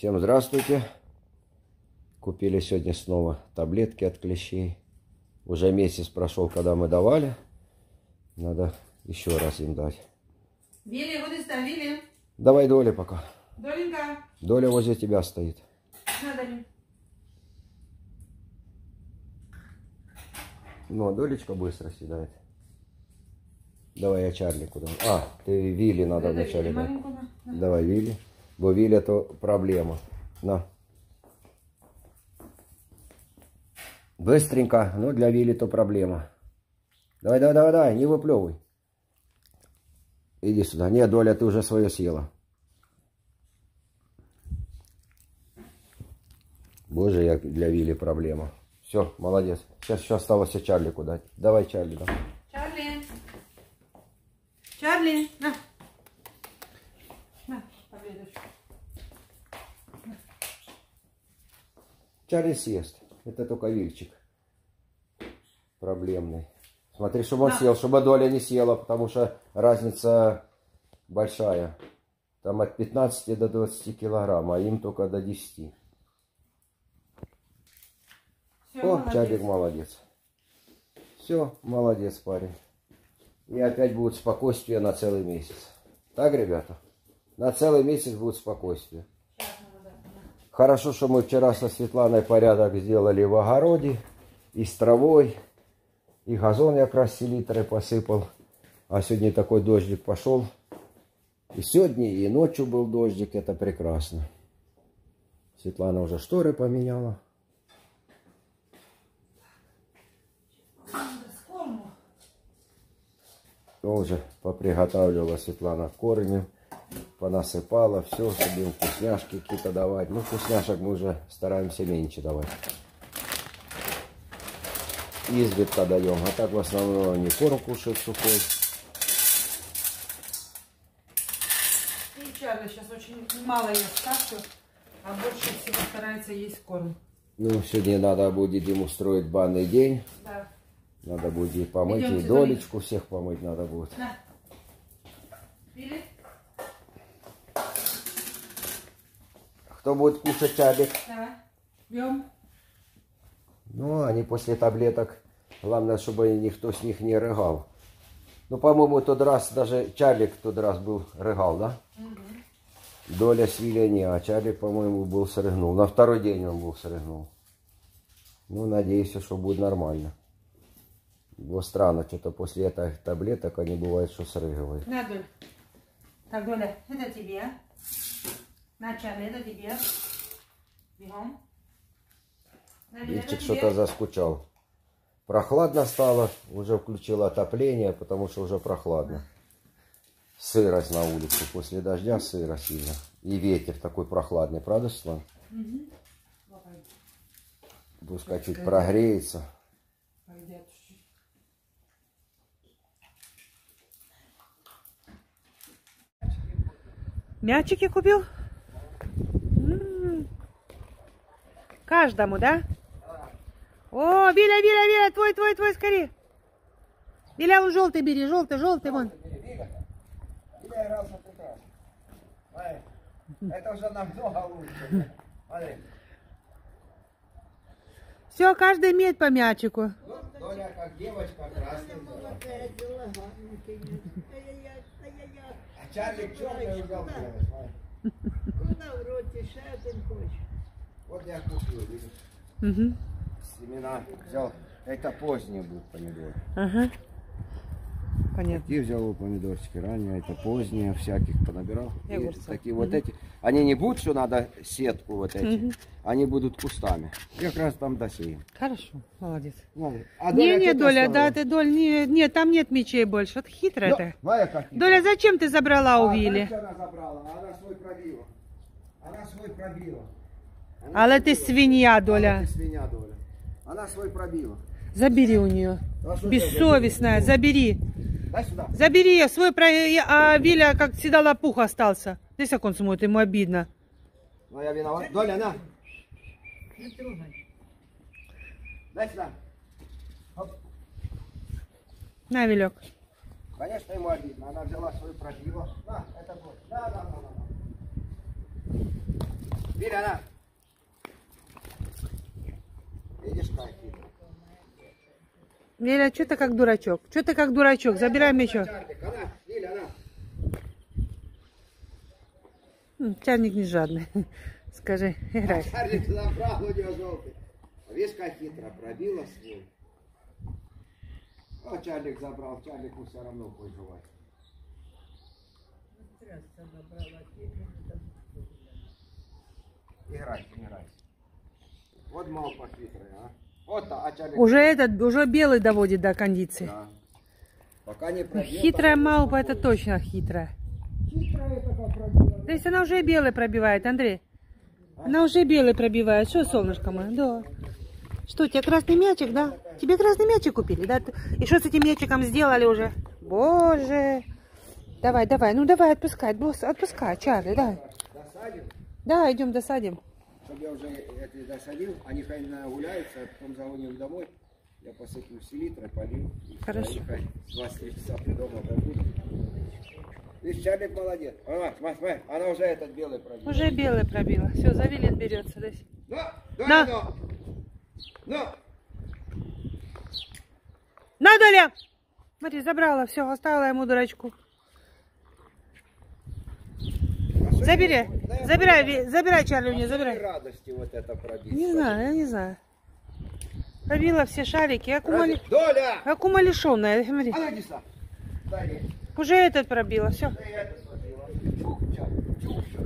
Всем здравствуйте. Купили сегодня снова таблетки от клещей. Уже месяц прошел, когда мы давали. Надо еще раз им дать. Вилли, вот и ставили. Давай Доля пока. Доленька. Доля возле тебя стоит. Надо ли? Ну, а Долечка быстро съедает. Давай я Чарлику дам. А, ты Вилли надо Это вначале Вилли дать. маленькую, да. Давай Вилли. Бо Вилли это проблема. На. Быстренько. Ну, для Вилли то проблема. Давай, давай, давай, давай, не выплевывай. Иди сюда. Нет, Доля, ты уже свое съела. Боже, я для Вилли проблема. Все, молодец. Сейчас еще осталось Чарлику дать. Давай Чарли, да. Чарли. Чарли, на. На, таблеточку. Чарли съест. Это только Вильчик проблемный. Смотри, чтобы он съел, чтобы Доля не съела, потому что разница большая. Там от 15 до 20 килограмм, а им только до 10. Все, О, молодец. Чарлик молодец. Все, молодец, парень. И опять будет спокойствие на целый месяц. Так, ребята? На целый месяц будет спокойствие. Хорошо, что мы вчера со Светланой порядок сделали в огороде. И с травой. И газон я как раз селитрой посыпал. А сегодня такой дождик пошел. И сегодня, и ночью был дождик. Это прекрасно. Светлана уже шторы поменяла. Тоже поприготавливала Светлана корни. Понасыпала. Все, чтобы им вкусняшки какие-то давать. Ну, вкусняшек мы уже стараемся меньше давать. Изредка даем, а так в основном они корм кушают сухой. И Чарли сейчас очень мало ест кашу, а больше всего старается есть корм. Ну, сегодня надо будет им устроить банный день. Да. Надо будет помыть, Идемте и Долечку всех помыть надо будет. На. Вилли? Кто будет кушать Чарлик? Давай. Бьем. Ну, они после таблеток, главное, чтобы никто с них не рыгал. Ну, по-моему, тот раз даже Чарлик тот раз был рыгал, да? Угу. Доля с Вилли не, а Чарлик, по-моему, был срыгнул. На второй день он был срыгнул. Ну, надеюсь, что будет нормально. Было странно, что-то после этих таблеток они бывают, что срыгивают. На, Доль. Так, Доля, это тебе. На, Чарли, это тебе. Бегом. Вильчик что-то заскучал. Прохладно стало, уже включил отопление, потому что уже прохладно. Сырость на улице, после дождя сыро сильно. И ветер такой прохладный, правда, Светлана? Угу. Пускай чуть прогреется. Мячики купил? Каждому, да? О, Виля, Виля, Виля, твой, скорее. Виля, вон желтый бери, желтый, вон. Виля игрался прекрасно. Это уже намного лучше. Смотри. Все, каждый имеет по мячику. Доля, как девочка, красный. А Чарлик черный взял белый. Куда в роте, ще один хоче. Вот я купил, видишь. Угу. Семена взял. Это поздние будут помидоры. Ага. Понятно. Такие взял помидорчики ранее, это поздние, всяких понабирал. И И огурцы. такие вот эти. Они не будут, что надо сетку вот эти. Они будут кустами. И как раз там досеем. Хорошо, молодец. А Не, что Доля, оставила? да, ты, Доль, нет, там нет мечей больше. Это хитро Ну, это. Валя, как хитро. Доля, зачем ты забрала у Знаешь, Вилли? что она забрала? Она свой пробила. Она свой пробила. Але ты свинья, Она Доля. ты свинья, Доля. Она свой пробила. Забери у нее. А что Бессовестная, забери. Дай сюда. Забери ее, свой, а Виля как всегда лопух остался. Здесь как он смотрит, ему обидно. Ну я виноват. Доля, на. Не трогай. Дай сюда. Оп. На, Вилек. Конечно, ему обидно. Она взяла свою пробила. На, это вот. Да. Виля, на. Видишь, как хитро? Виля, что ты как дурачок? Что ты как дурачок? Забирай мячок. Чарлик, она, Виля, на. Чарник не жадный. Скажи, играй. Чарлик забрал, у него желтый. А видишь, как хитро пробила свой. О, Чарлик забрал, Чарлику все равно будет жевать. Играй, играй. Вот малпа хитрая, а. Вот, а Чарлик... Уже белый доводит до кондиции. Да. Пока не пробьет, Хитрая так малпа, спокойно. это точно хитрая. Хитрая такая пробила. То есть она уже белый пробивает, Андрей. Она уже белый пробивает. Что, солнышко мое? Да. Что, у тебя красный мячик, да? Тебе красный мячик купили, да? И что с этим мячиком сделали уже? Боже. Давай, давай, ну давай, отпускай, босс, отпускай, Чарли, давай. Досадим, Да, идем досадим. чтобы я уже это досадил. Они хай нагуляются, а потом загоним домой. Я посыплю селитрой, полью. Хорошо. Они хай 23 часа при дома пробудут. Видишь, Чарлик молодец. Смотри, она уже этот белый пробила. Уже белый пробила. Все, Завилин берется. На! На, Доля! Смотри, забрала, все, оставила ему дурачку. Забери, забирай, Чарли, у нее, забирай. Радости вот это пробить. Не знаю, я не знаю. Пробила все шарики. Доля! Как умалишенная, смотри. А ну иди сюда. Дай. Уже этот пробила, все. Да и этот пробила. Чух, чух, чух.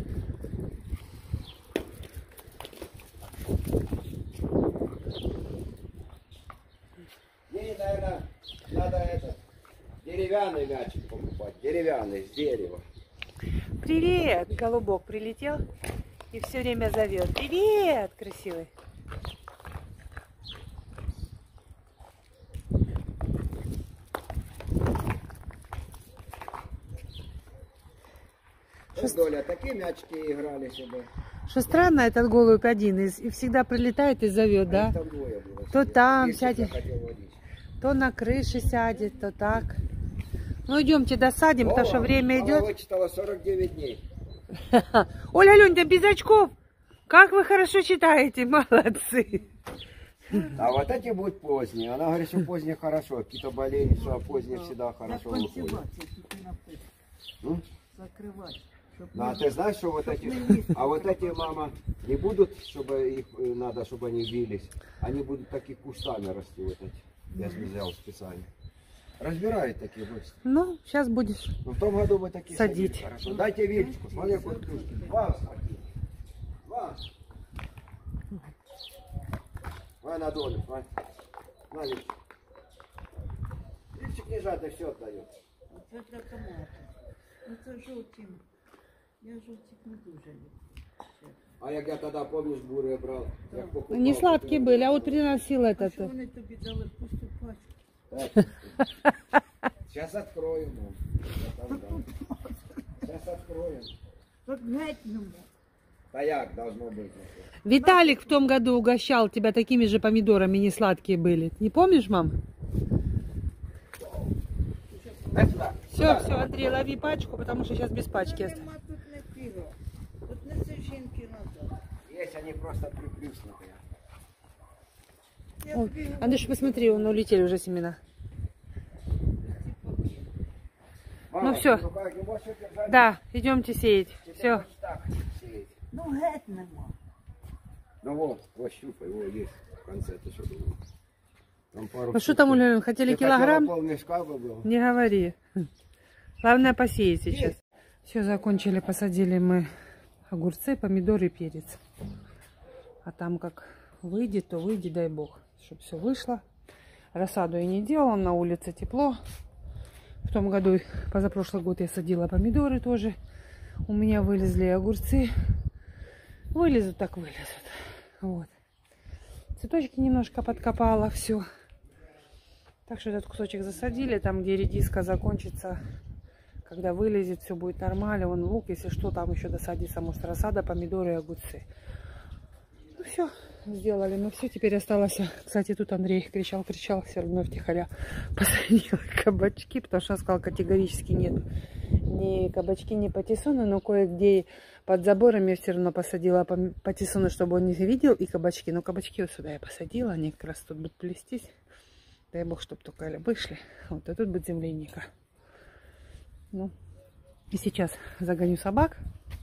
Ей, наверное, надо этот деревянный мячик покупать. Деревянный, с дерева. Привет, голубок прилетел и все время зовет. Привет, красивый. Доля, такие мячики играли себе. Что странно, этот голубь один и всегда прилетает и зовет, да? Там двое было. То там Если сядет, захотел водить. то на крыше сядет, то так. Ну идемте досадим, потому что время Она идет. вычитала 49 дней. Оля, Алёнь, да без очков. Как вы хорошо читаете, молодцы. А вот эти будут поздние. Она говорит, что поздние хорошо. Какие-то болезни, что поздние всегда хорошо выходят. Ну? Закрывать. Ну, а ты знаешь, что вот эти, а вот эти, мама, не будут, чтобы их надо, чтобы они бились, они будут такие кустами расти, вот эти, я взял специально. Разбирают такие быстро. Ну, сейчас будешь. Ну, в том году вы такие Садить. садили, хорошо. Дайте Вильчику, смотри, какой плюшки. Два, смотри. Два. Давай на долю, смотри. На, Вильчик. Вильчик не жадный, все отдает. Це для томату. Ну це жовті. Я жовтик не дуже люблю. А як я тоді, помниш, буры брал? Як покупав, Не сладкие были, а вот приносил А этот. що вони тобі дали пусту пачку? Так. Сейчас откроем. Сейчас откроем. Так геть нема. Да як должно быть? Виталик в том году угощал тебя такими же помидорами, не сладкие были. Не помнишь, мам? Дай сюда. Все, все, Андрей, лови пачку, потому что сейчас без пачки оставим. Нема тут не піро. Тут не це жінки надо. Есть они просто приплюснутые. Я Ой, тобі Андрюш, посмотри, вон улетели уже семена. Мама, Ну всё. ты в руках не можешь держать? Да, идемте сеять. Тебе Все. хоть так сеять. Ну геть нема. Ну вот, щупай, его есть в конце, ты что думал? Там пару Ну что штук. там, Улюлин, хотели Ты хотела килограмм? полмешка бы было. Не говори. Главное посеять сейчас. Все, закончили, посадили мы огурцы, помидоры и перец. А там как выйдет, то выйдет, дай бог, чтобы все вышло. Рассаду я не делала, на улице тепло. В том году, позапрошлый год я садила помидоры тоже. У меня вылезли огурцы. Вылезут так вылезут. Вот. Цветочки немножко подкопала, все. Так что этот кусочек засадили, там где редиска закончится, когда вылезет, все будет нормально. Вон лук, если что, там еще досадится, может, рассада, помидоры и огурцы. Ну все, сделали мы все. Теперь осталось, кстати, тут Андрей кричал, все равно втихаря посадил кабачки, потому что он сказал, категорически нет. ни кабачки, ни патиссоны, но кое-где под забором я все равно посадила патиссоны, чтобы он не видел, и кабачки. Но кабачки вот сюда я посадила, они как раз тут будут плестись. Дай бог, чтобы только вышли. Вот, а тут будет земляника. Ну, и сейчас загоню собак.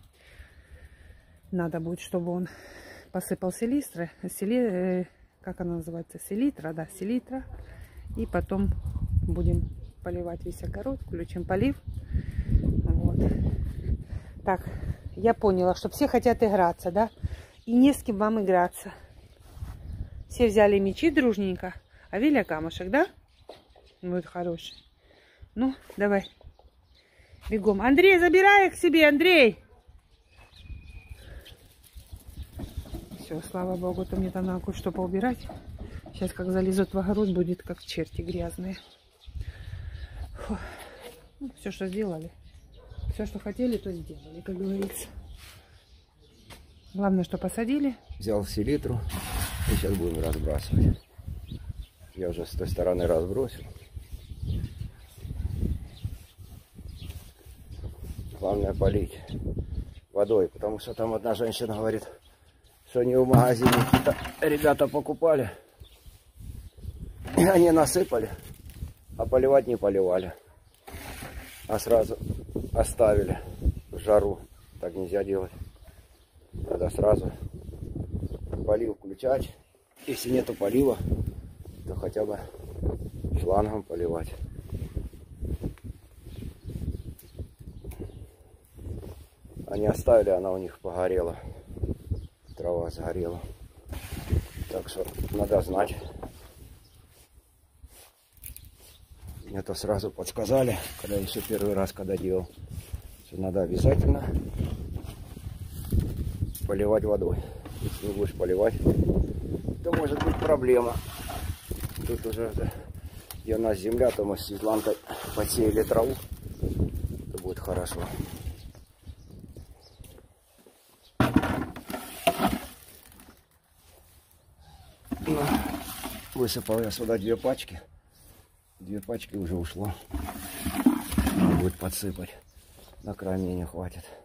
Надо будет, чтобы он посыпал селитры, как она называется, селитра, да, селитра. И потом будем поливать весь огород, включим полив. Вот. Так, я поняла, что все хотят играться, да? И не с кем вам играться. Все взяли мячи дружненько, а Виля камушек, да? Вот хороший. Ну, давай. Бегом. Андрей, забирай их к себе, Андрей! Все, слава богу, то мне там надо кое-что поубирать. Сейчас, как залезут в огород, будет как черти грязные. Ну, все, что сделали. Все, что хотели, то сделали, как говорится. Главное, что посадили. Взял селитру и сейчас будем разбрасывать. Я уже с той стороны разбросил. Главное полить водой, потому что там одна женщина говорит, что они в магазине какие-то ребята покупали. И они насыпали, а поливать не поливали. А сразу оставили в жару. Так нельзя делать. Надо сразу полив включать. Если нету полива, то хотя бы шлангом поливать. Они оставили, она у них погорела. Трава сгорела. Так что надо знать. Мне то сразу подсказали, когда еще первый раз когда делал, что надо обязательно поливать водой. Если не будешь поливать, то может быть проблема. Тут уже, где у нас земля, то мы с Светланкой посеяли траву, то будет хорошо. Ну, высыпал я сюда 2 пачки. 2 пачки уже ушло. Надо будет подсыпать. На крайне не хватит.